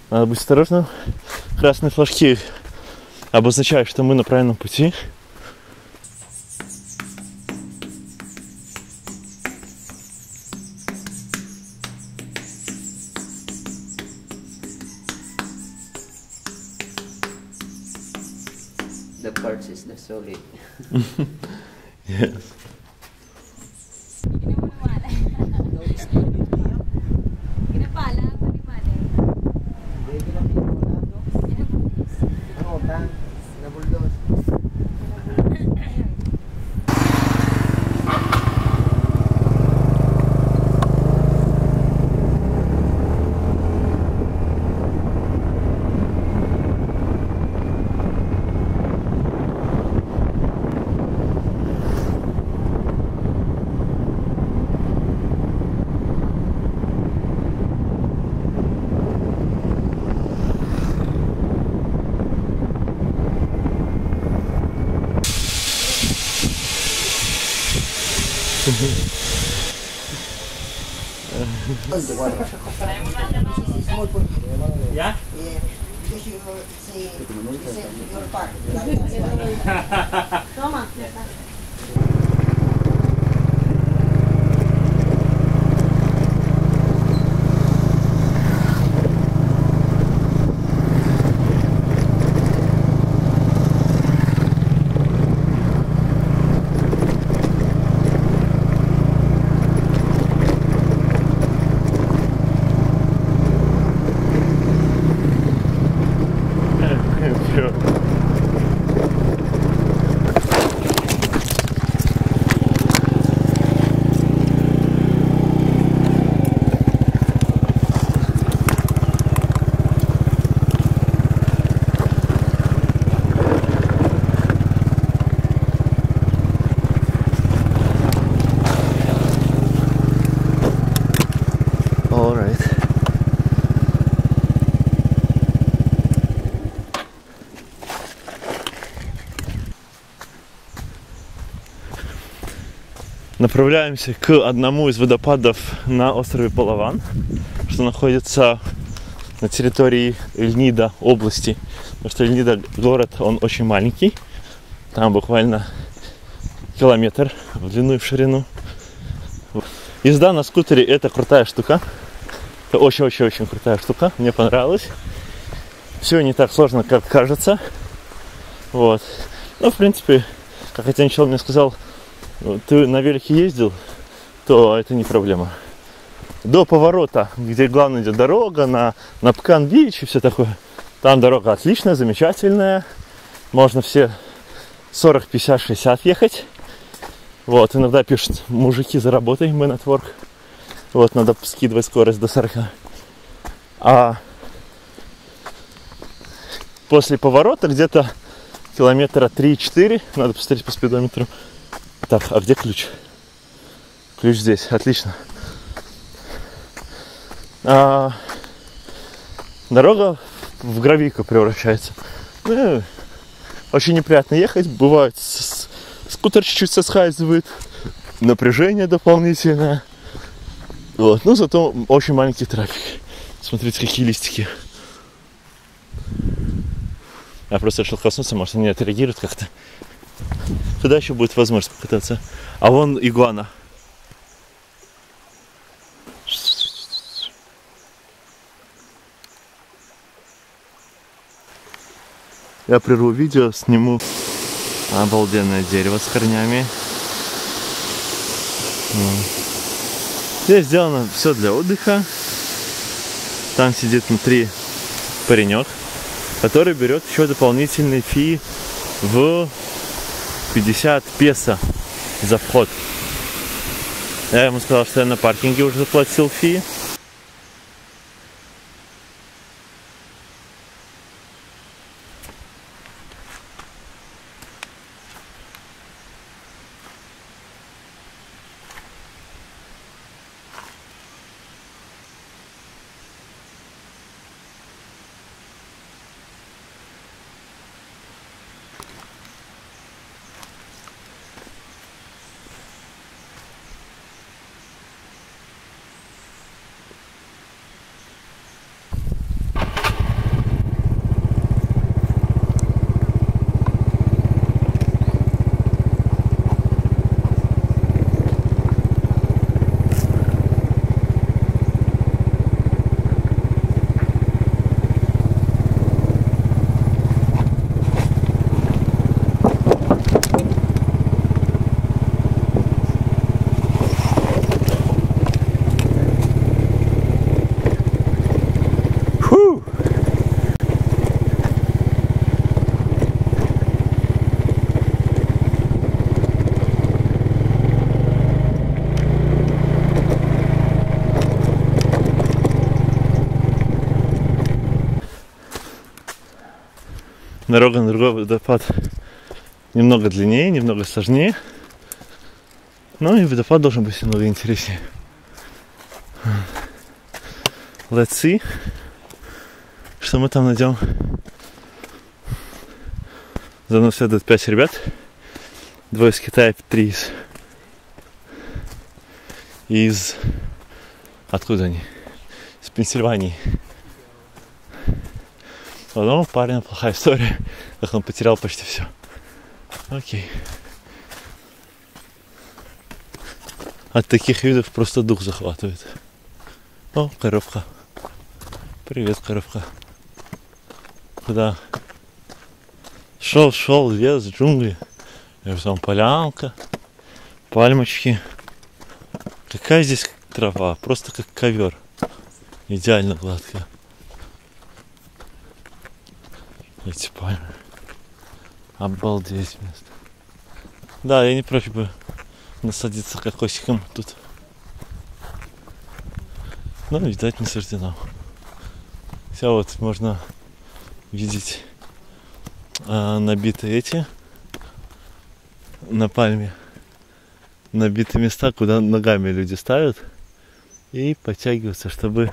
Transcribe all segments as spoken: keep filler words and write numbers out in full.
Надо быть осторожным. Красные флажки обозначают, что мы на правильном пути. The parts is the solid. Yes. Yeah? Yeah, because you say, you said your part. Toma. All right. Направляемся к одному из водопадов на острове Палаван, что находится на территории Эльнида области. Потому что Эльнида город, он очень маленький. Там буквально километр в длину и в ширину. Езда на скутере — это крутая штука. Это очень-очень-очень крутая штука. Мне понравилось. Все не так сложно, как кажется. Вот. Но, в принципе, как один человек мне сказал, ты на велике ездил, то это не проблема. До поворота, где главное идет дорога, на, на Пкан-Бич и все такое, там дорога отличная, замечательная. Можно все сорок, пятьдесят, шестьдесят ехать. Вот, иногда пишут: мужики, заработай, man at work. Вот, надо скидывать скорость до сорока. А после поворота где-то километра три-четыре, надо посмотреть по спидометру. Так, а где ключ? Ключ здесь, отлично. А, дорога в гравийку превращается. Ну, очень неприятно ехать. Бывает, с, скутер чуть-чуть соскальзывает, напряжение дополнительное. Вот, но зато очень маленький трафик. Смотрите, какие листики. Я просто решил коснуться, может, они отреагируют как-то. Туда еще будет возможность покататься. А вон игуана. Я прерву видео, сниму обалденное дерево с корнями. Здесь сделано все для отдыха. Там сидит внутри паренек, который берет еще дополнительный фи в пятьдесят песо за вход. Я ему сказал, что я на паркинге уже заплатил фи. Дорога на другой водопад немного длиннее, немного сложнее. Ну и водопад должен быть немного интереснее. Let's see, что мы там найдем. За мной следует пять ребят. Двое из Китая, три из... из... Откуда они? Из Пенсильвании. У одного парня плохая история, как он потерял почти все. Окей. От таких видов просто дух захватывает. О, коровка. Привет, коровка. Куда? Шел, шел, лес, джунгли. И там полянка, пальмочки. Какая здесь трава? Просто как ковер. Идеально гладкая. Эти пальмы. Обалдеть место. Да, я не прочь бы насадиться кокосиком тут. Но, видать, не суждено. Хотя вот можно видеть а, набитые эти на пальме. Набитые места, куда ногами люди ставят и подтягиваются, чтобы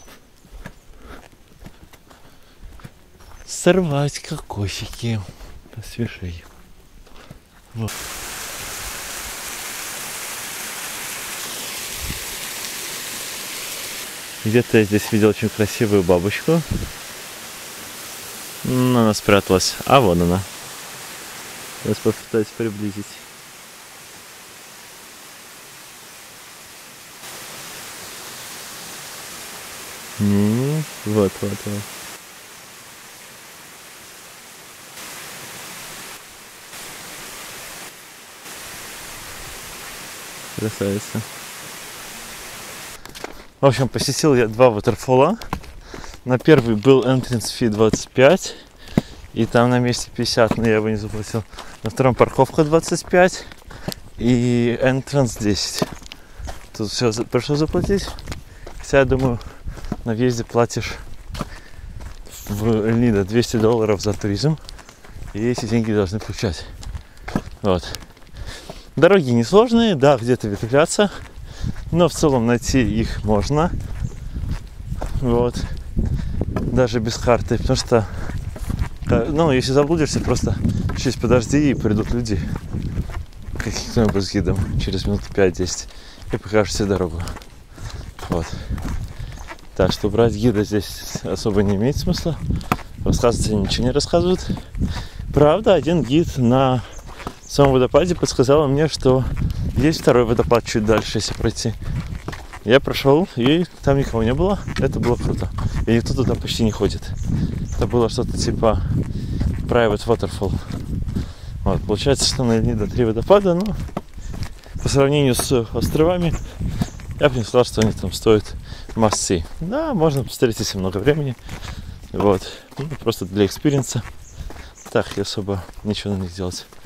сорвать кокосики посвежее. Вот. Где-то я здесь видел очень красивую бабочку. Но она спряталась. А вон она. Сейчас попытаюсь приблизить. М-м-м. Вот, вот, вот. Красавица. В общем, посетил я два waterfall. На первый был entrance fee двадцать пять. И там на месте пятьдесят, но я его не заплатил. На втором парковка двадцать пять. И entrance десять. Тут все пришлось заплатить. Хотя, я думаю, на въезде платишь в Эль-Нидо двести долларов за туризм. И эти деньги должны включать. Вот. Дороги несложные, да, где-то ветвятся. Но в целом найти их можно. Вот. Даже без карты. Потому что, ну, если заблудишься, просто чуть подожди, и придут люди. Кто-нибудь с гидом через минут пять-десять. И покажут себе дорогу. Вот. Так что брать гида здесь особо не имеет смысла. Рассказывать они ничего не рассказывают. Правда, один гид на самом водопаде подсказал мне, что есть второй водопад чуть дальше, если пройти. Я прошел, и там никого не было. Это было круто. И никто туда почти не ходит. Это было что-то типа private waterfall. Вот, получается, что на Эль-Нидо три водопада, но по сравнению с островами, я бы не сказал, что они там стоят must see. Да, можно посмотреть, если много времени. Вот. Ну, просто для экспириенса. Так, и особо ничего на них делать